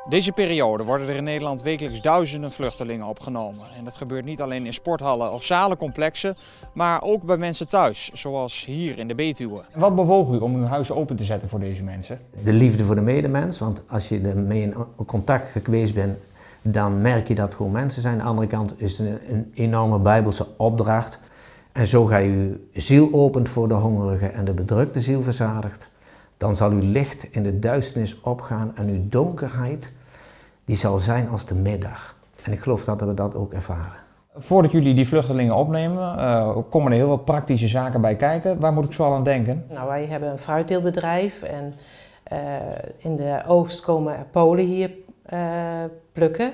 Deze periode worden er in Nederland wekelijks duizenden vluchtelingen opgenomen. En dat gebeurt niet alleen in sporthallen of zalencomplexen, maar ook bij mensen thuis, zoals hier in de Betuwe. Wat bewoog u om uw huis open te zetten voor deze mensen? De liefde voor de medemens, want als je ermee in contact geweest bent, dan merk je dat het gewoon mensen zijn. Aan de andere kant is het een enorme bijbelse opdracht. En zo ga je uw ziel opent voor de hongerige en de bedrukte ziel verzadigt. Dan zal uw licht in de duisternis opgaan en uw donkerheid, die zal zijn als de middag. En ik geloof dat we dat ook ervaren. Voordat jullie die vluchtelingen opnemen, komen er heel wat praktische zaken bij kijken. Waar moet ik zo al aan denken? Nou, wij hebben een fruitteelbedrijf en in de oogst komen Polen hier plukken.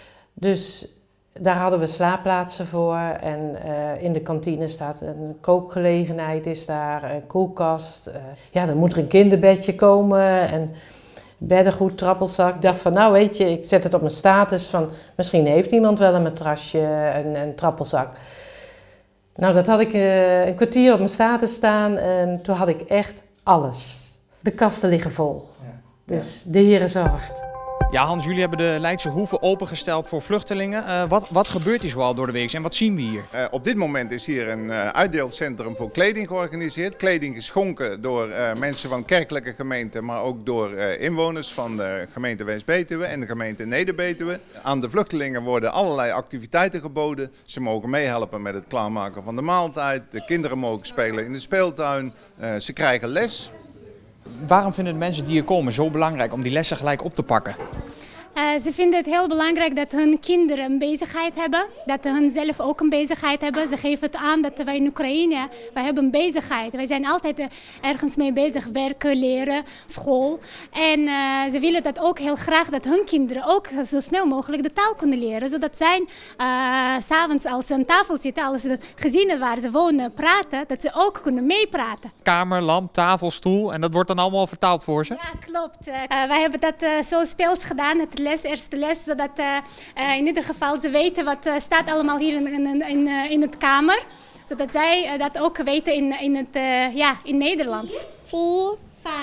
Dus daar hadden we slaapplaatsen voor en in de kantine staat een kookgelegenheid, is daar een koelkast. Ja, dan moet er een kinderbedje komen en beddengoed, trappelzak. Ik dacht van, nou weet je, ik zet het op mijn status van misschien heeft iemand wel een matrasje en een trappelzak. Nou, dat had ik een kwartier op mijn status staan en toen had ik echt alles. De kasten liggen vol. Ja. Dus de Heere zorgt. Ja, Hans, jullie hebben de Leidse Hoeve opengesteld voor vluchtelingen. Wat gebeurt hier zoal door de week en wat zien we hier? Op dit moment is hier een uitdeelcentrum voor kleding georganiseerd. Kleding geschonken door mensen van kerkelijke gemeenten, maar ook door inwoners van de gemeente West-Betuwe en de gemeente Neder-Betuwe. Aan de vluchtelingen worden allerlei activiteiten geboden. Ze mogen meehelpen met het klaarmaken van de maaltijd. De kinderen mogen spelen in de speeltuin. Ze krijgen les. Waarom vinden de mensen die hier komen zo belangrijk om die lessen gelijk op te pakken? Ze vinden het heel belangrijk dat hun kinderen een bezigheid hebben, dat hun zelf ook een bezigheid hebben. Ze geven het aan dat wij in Oekraïne, wij hebben een bezigheid. Wij zijn altijd ergens mee bezig, werken, leren, school. En ze willen dat ook heel graag, dat hun kinderen ook zo snel mogelijk de taal kunnen leren. Zodat zij 's avonds als ze aan tafel zitten, als de gezinnen waar ze wonen praten, dat ze ook kunnen meepraten. Kamer, lamp, tafel, stoel en dat wordt dan allemaal vertaald voor ze? Ja, klopt. Wij hebben dat zo speels gedaan, het eerste les, zodat in ieder geval ze weten wat staat allemaal hier in het kamer. Zodat zij dat ook weten in Nederlands. 4,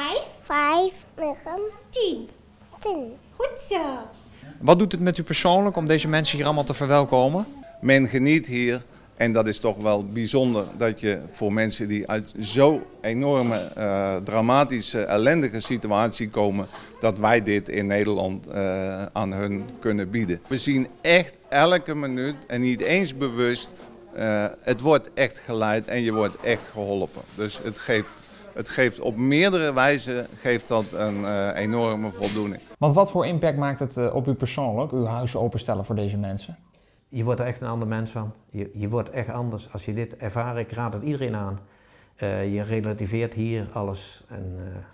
5, 9, 10. 10. Goed zo. Wat doet het met u persoonlijk om deze mensen hier allemaal te verwelkomen? Men geniet hier. En dat is toch wel bijzonder dat je voor mensen die uit zo'n enorme, dramatische, ellendige situatie komen, dat wij dit in Nederland aan hun kunnen bieden. We zien echt elke minuut en niet eens bewust, het wordt echt geleid en je wordt echt geholpen. Dus het geeft op meerdere wijzen een enorme voldoening. Want wat voor impact maakt het op u persoonlijk, uw huis openstellen voor deze mensen? Je wordt er echt een ander mens van. Je wordt echt anders als je dit ervaart. Ik raad het iedereen aan. Je relativeert hier alles. En,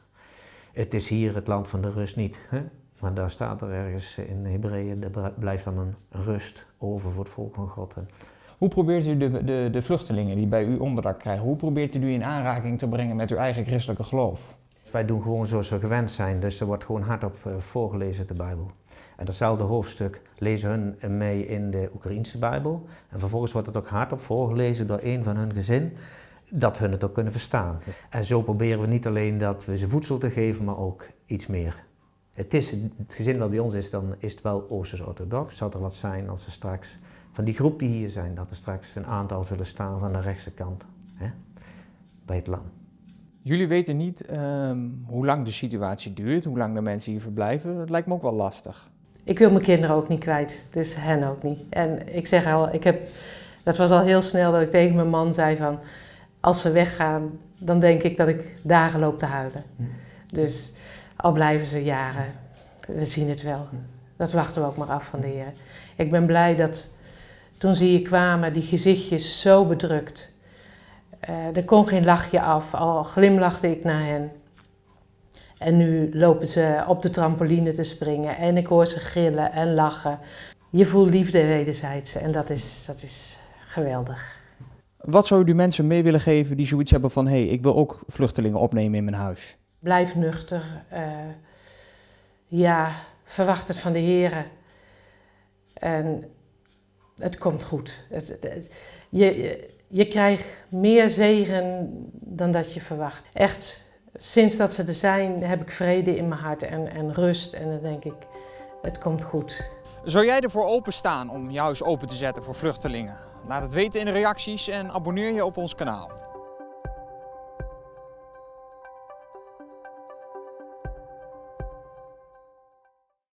het is hier het land van de rust niet. Hè? Maar daar staat er ergens in Hebreeën, er blijft dan een rust over voor het volk van God. Hoe probeert u de vluchtelingen die bij u onderdak krijgen, hoe probeert u die in aanraking te brengen met uw eigen christelijke geloof? Wij doen gewoon zoals we gewend zijn, dus er wordt gewoon hardop voorgelezen de Bijbel. En datzelfde hoofdstuk lezen hun mee in de Oekraïense Bijbel. En vervolgens wordt het ook hardop voorgelezen door een van hun gezin, dat hun het ook kunnen verstaan. En zo proberen we niet alleen dat we ze voedsel te geven, maar ook iets meer. Het gezin dat bij ons is, dan is het wel Oosters-orthodox. Zou er wat zijn als er straks, van die groep die hier zijn, dat er straks een aantal zullen staan van de rechtse kant, hè, bij het lam. Jullie weten niet hoe lang de situatie duurt, hoe lang de mensen hier verblijven. Dat lijkt me ook wel lastig. Ik wil mijn kinderen ook niet kwijt, dus hen ook niet. En ik zeg al, dat was al heel snel dat ik tegen mijn man zei van, als ze weggaan, dan denk ik dat ik dagen loop te huilen. Dus al blijven ze jaren, we zien het wel. Dat wachten we ook maar af van de Heer. Ik ben blij dat toen ze hier kwamen, die gezichtjes zo bedrukt. Er kon geen lachje af, al glimlachte ik naar hen. En nu lopen ze op de trampoline te springen en ik hoor ze gillen en lachen. Je voelt liefde wederzijds en dat is geweldig. Wat zou u die mensen mee willen geven die zoiets hebben van, ik wil ook vluchtelingen opnemen in mijn huis? Blijf nuchter. Verwacht het van de Heere. En het komt goed. Je krijgt meer zegen dan dat je verwacht. Echt, sinds dat ze er zijn, heb ik vrede in mijn hart en rust. En dan denk ik, Het komt goed. Zou jij ervoor openstaan om je huis open te zetten voor vluchtelingen? Laat het weten in de reacties en abonneer je op ons kanaal.